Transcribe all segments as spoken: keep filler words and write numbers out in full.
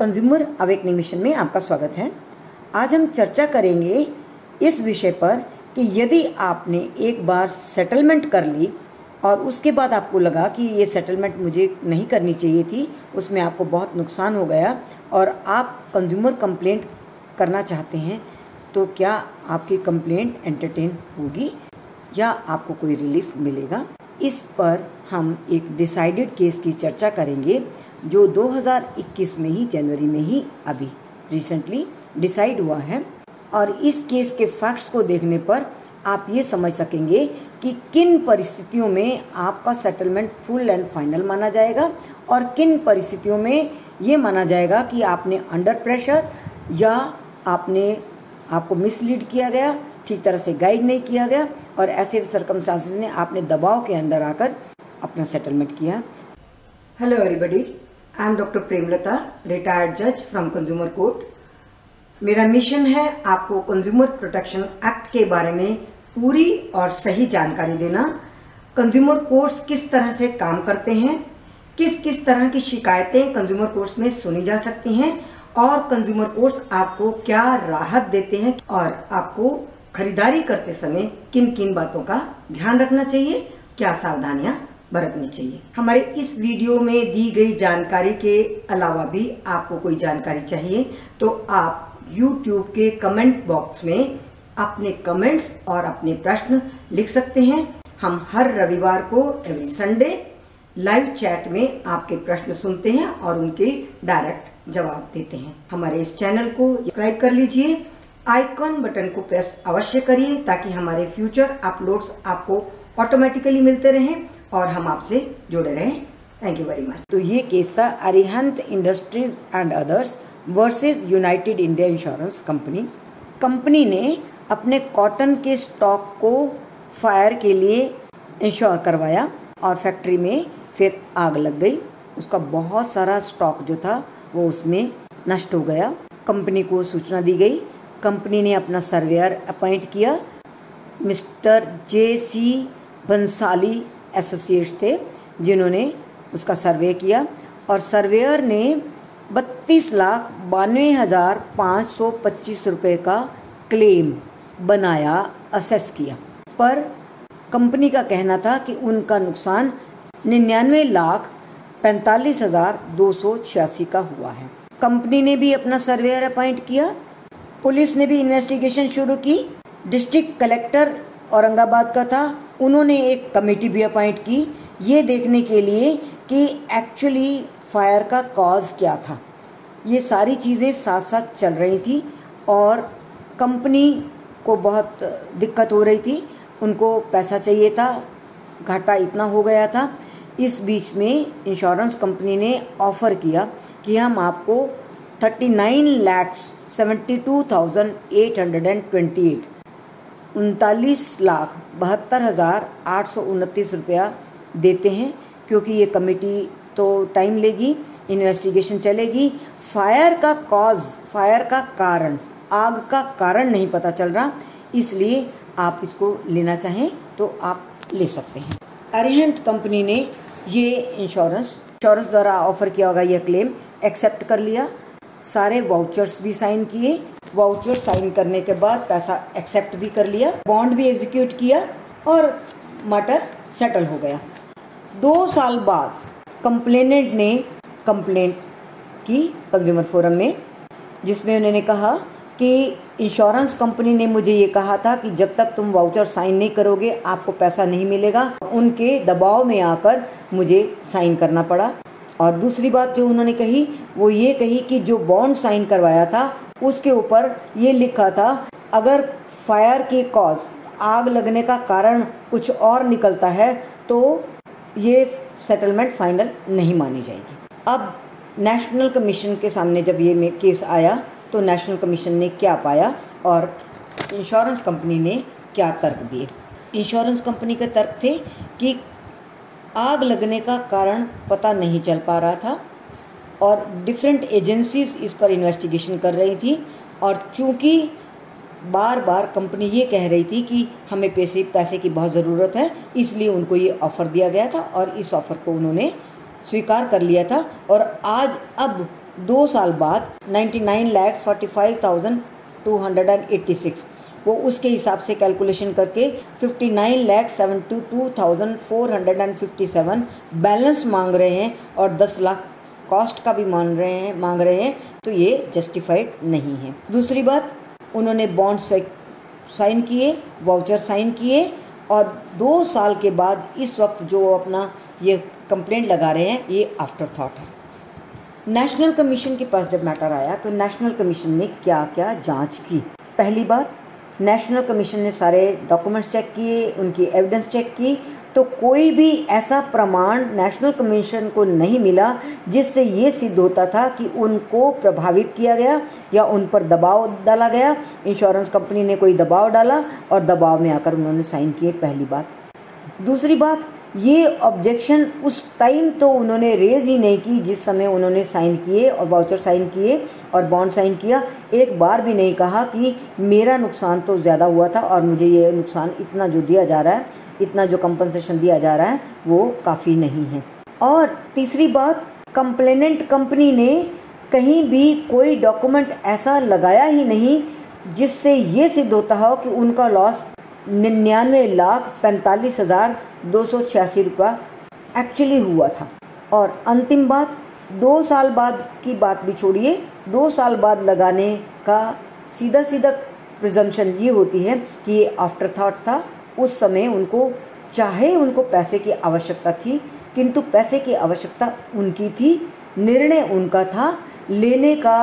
Consumer awakening mission में आपका स्वागत है। आज हम चर्चा करेंगे इस विषय पर कि यदि आपने एक बार सेटलमेंट कर ली और उसके बाद आपको लगा कि ये सेटलमेंट मुझे नहीं करनी चाहिए थी, उसमें आपको बहुत नुकसान हो गया और आप कंज्यूमर कंप्लेंट करना चाहते हैं, तो क्या आपकी कंप्लेंट एंटरटेन होगी या आपको कोई रिलीफ मिलेगा? इस पर हम एक डिसाइडेड केस की चर्चा करेंगे जो दो हज़ार इक्कीस में ही जनवरी में ही अभी रिसेंटली डिसाइड हुआ है। और इस केस के फैक्ट्स को देखने पर आप ये समझ सकेंगे कि किन परिस्थितियों में आपका सेटलमेंट फुल एंड फाइनल माना जाएगा और किन परिस्थितियों में ये माना जाएगा कि आपने अंडर प्रेशर या आपने आपको मिसलीड किया गया, ठीक तरह से गाइड नहीं किया गया और ऐसे सर्कमस्टांसेस में आपने दबाव के अंदर आकर अपना सेटलमेंट किया। Hello everybody, I am doctor Premlata, retired जज फ्रॉम कंज्यूमर कोर्ट। मेरा मिशन है आपको कंज्यूमर प्रोटेक्शन एक्ट के बारे में पूरी और सही जानकारी देना। कंज्यूमर कोर्ट्स किस तरह से काम करते हैं, किस किस तरह की शिकायतें कंज्यूमर कोर्ट्स में सुनी जा सकती हैं और कंज्यूमर कोर्ट्स आपको क्या राहत देते हैं और आपको खरीदारी करते समय किन किन बातों का ध्यान रखना चाहिए, क्या सावधानियां बरतनी चाहिए। हमारे इस वीडियो में दी गई जानकारी के अलावा भी आपको कोई जानकारी चाहिए तो आप यूट्यूब के कमेंट बॉक्स में अपने कमेंट्स और अपने प्रश्न लिख सकते हैं। हम हर रविवार को एवरी संडे लाइव चैट में आपके प्रश्न सुनते हैं और उनके डायरेक्ट जवाब देते हैं। हमारे इस चैनल को सब्सक्राइब कर लीजिए, आइकॉन बटन को प्रेस अवश्य करिए ताकि हमारे फ्यूचर अपलोड्स आपको ऑटोमेटिकली मिलते रहें और हम आपसे जुड़े रहें। Thank you very much. तो ये केस था Arihant industries and others versus United India insurance company. Company ने अपने कॉटन के स्टॉक को फायर के लिए इंश्योर करवाया और फैक्ट्री में फिर आग लग गई। उसका बहुत सारा स्टॉक जो था वो उसमें नष्ट हो गया। कंपनी को सूचना दी गई। कंपनी ने अपना सर्वेयर अपॉइंट किया। Mister J C Bansali associates थे जिन्होंने उसका सर्वे किया और सर्वेयर ने बत्तीस लाख बानवे हजार पाँच सौ पच्चीस रुपये का क्लेम बनाया, असेस किया। पर कंपनी का कहना था कि उनका नुकसान निन्यानवे लाख पैंतालीस हजार दो सौ छियासी का हुआ है। कंपनी ने भी अपना सर्वेयर अपॉइंट किया। पुलिस ने भी इन्वेस्टिगेशन शुरू की। डिस्ट्रिक्ट कलेक्टर औरंगाबाद का था, उन्होंने एक कमेटी भी अपॉइंट की ये देखने के लिए कि एक्चुअली फायर का कॉज क्या था। ये सारी चीज़ें साथ साथ चल रही थी और कंपनी को बहुत दिक्कत हो रही थी। उनको पैसा चाहिए था, घाटा इतना हो गया था। इस बीच में इंश्योरेंस कंपनी ने ऑफर किया कि हम आपको thirty nine lakhs seventy two thousand eight hundred and twenty eight उनतालीस लाख बहत्तर हजार आठ सौ उनतीस रुपया देते हैं, क्योंकि ये कमेटी तो टाइम लेगी, इन्वेस्टिगेशन चलेगी। फायर का कॉज, फायर का कारण, आग का कारण नहीं पता चल रहा, इसलिए आप इसको लेना चाहें तो आप ले सकते हैं। अरिहंत कंपनी ने ये इंश्योरेंस इंश्योरेंस द्वारा ऑफर किया होगा यह क्लेम एक्सेप्ट कर लिया। सारे वाउचर्स भी साइन किए। वाउचर साइन करने के बाद पैसा एक्सेप्ट भी कर लिया, बॉन्ड भी एग्जीक्यूट किया और मैटर सेटल हो गया। दो साल बाद कंप्लेनेंट ने कंप्लेंट की कंज्यूमर फोरम में, जिसमें उन्होंने कहा कि इंश्योरेंस कंपनी ने मुझे ये कहा था कि जब तक तुम वाउचर साइन नहीं करोगे आपको पैसा नहीं मिलेगा। उनके दबाव में आकर मुझे साइन करना पड़ा। और दूसरी बात जो उन्होंने कही वो ये कही कि जो बॉन्ड साइन करवाया था उसके ऊपर ये लिखा था अगर फायर की कॉज, आग लगने का कारण कुछ और निकलता है तो ये सेटलमेंट फाइनल नहीं मानी जाएगी। अब नेशनल कमीशन के सामने जब ये केस आया तो नेशनल कमीशन ने क्या पाया और इंश्योरेंस कंपनी ने क्या तर्क दिए। इंश्योरेंस कंपनी के तर्क थे कि आग लगने का कारण पता नहीं चल पा रहा था और डिफरेंट एजेंसीज इस पर इन्वेस्टिगेशन कर रही थी और चूंकि बार बार कंपनी ये कह रही थी कि हमें पैसे पैसे की बहुत ज़रूरत है, इसलिए उनको ये ऑफ़र दिया गया था और इस ऑफ़र को उन्होंने स्वीकार कर लिया था। और आज अब दो साल बाद ninety nine lakhs forty five thousand two hundred and eighty six, वो उसके हिसाब से कैलकुलेशन करके fifty nine lakhs seventy two thousand four hundred and fifty seven balance मांग रहे हैं और दस लाख कॉस्ट का भी मान रहे हैं मांग रहे हैं, तो ये जस्टिफाइड नहीं है। दूसरी बात, उन्होंने बॉन्ड साइन किए, वाउचर साइन किए और दो साल के बाद इस वक्त जो अपना ये कंप्लेंट लगा रहे हैं, ये आफ्टर थॉट है। नेशनल कमीशन के पास जब मैटर आया तो नेशनल कमीशन ने क्या क्या जांच की। पहली बात, नेशनल कमीशन ने सारे डॉक्यूमेंट्स चेक किए, उनकी एविडेंस चेक की, तो कोई भी ऐसा प्रमाण नेशनल कमीशन को नहीं मिला जिससे ये सिद्ध होता था कि उनको प्रभावित किया गया या उन पर दबाव डाला गया। इंश्योरेंस कंपनी ने कोई दबाव डाला और दबाव में आकर उन्होंने साइन किए, पहली बात। दूसरी बात, ये ऑब्जेक्शन उस टाइम तो उन्होंने रेज ही नहीं की जिस समय उन्होंने साइन किए और वाउचर साइन किए और बॉन्ड साइन किया। एक बार भी नहीं कहा कि मेरा नुकसान तो ज़्यादा हुआ था और मुझे ये नुकसान इतना जो दिया जा रहा है, इतना जो कंपनसेशन दिया जा रहा है वो काफ़ी नहीं है। और तीसरी बात, कंप्लेनेंट कंपनी ने कहीं भी कोई डॉक्यूमेंट ऐसा लगाया ही नहीं जिससे ये सिद्ध होता हो कि उनका लॉस निन्यानवे लाख पैंतालीस हज़ार दो सौ छियासी रुपया एक्चुअली हुआ था। और अंतिम बात, दो साल बाद की बात भी छोड़िए, दो साल बाद लगाने का सीधा सीधा प्रिजम्पशन ये होती है कि ये आफ्टर थॉट था। उस समय उनको चाहे उनको पैसे की आवश्यकता थी, किंतु पैसे की आवश्यकता उनकी थी, निर्णय उनका था, लेने का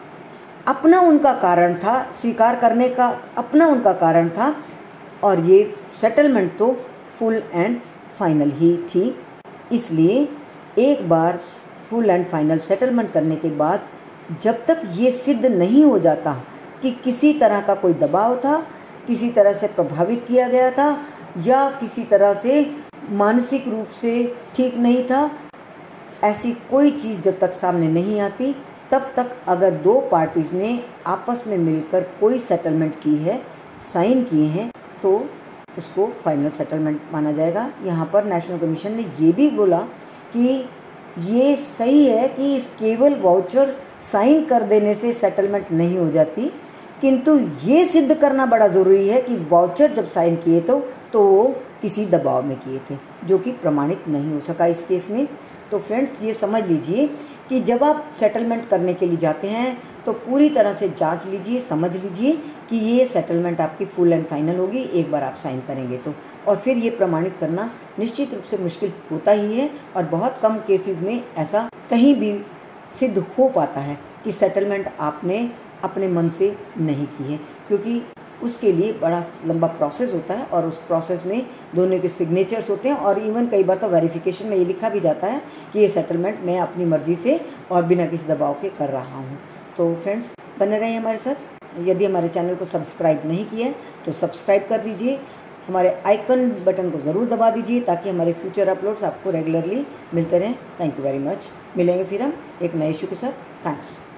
अपना उनका कारण था, स्वीकार करने का अपना उनका कारण था और ये सेटलमेंट तो फुल एंड फाइनल ही थी। इसलिए एक बार फुल एंड फाइनल सेटलमेंट करने के बाद जब तक ये सिद्ध नहीं हो जाता कि किसी तरह का कोई दबाव था, किसी तरह से प्रभावित किया गया था या किसी तरह से मानसिक रूप से ठीक नहीं था, ऐसी कोई चीज़ जब तक सामने नहीं आती तब तक अगर दो पार्टीज़ ने आपस में मिलकर कोई सेटलमेंट की है, साइन किए हैं, तो उसको फाइनल सेटलमेंट माना जाएगा। यहाँ पर नेशनल कमीशन ने ये भी बोला कि ये सही है कि केवल वाउचर साइन कर देने से सेटलमेंट नहीं हो जाती, किंतु ये सिद्ध करना बड़ा ज़रूरी है कि वाउचर जब साइन किए तो तो वो किसी दबाव में किए थे, जो कि प्रमाणित नहीं हो सका इस केस में। तो फ्रेंड्स, ये समझ लीजिए कि जब आप सेटलमेंट करने के लिए जाते हैं तो पूरी तरह से जांच लीजिए, समझ लीजिए कि ये सेटलमेंट आपकी फुल एंड फाइनल होगी एक बार आप साइन करेंगे तो। और फिर ये प्रमाणित करना निश्चित रूप से मुश्किल होता ही है और बहुत कम केसेस में ऐसा कहीं भी सिद्ध हो पाता है कि सेटलमेंट आपने अपने मन से नहीं की है, क्योंकि उसके लिए बड़ा लंबा प्रोसेस होता है और उस प्रोसेस में दोनों के सिग्नेचर्स होते हैं और इवन कई बार तो वेरिफिकेशन में ये लिखा भी जाता है कि ये सेटलमेंट मैं अपनी मर्जी से और बिना किसी दबाव के कर रहा हूँ। तो फ्रेंड्स, बने रहिए हमारे साथ। यदि हमारे चैनल को सब्सक्राइब नहीं किया है तो सब्सक्राइब कर दीजिए, हमारे आइकन बटन को ज़रूर दबा दीजिए ताकि हमारे फ्यूचर अपलोड्स आपको रेगुलरली मिलते रहें। Thank you very much. मिलेंगे फिर हम एक नए इशू के साथ। थैंक्स।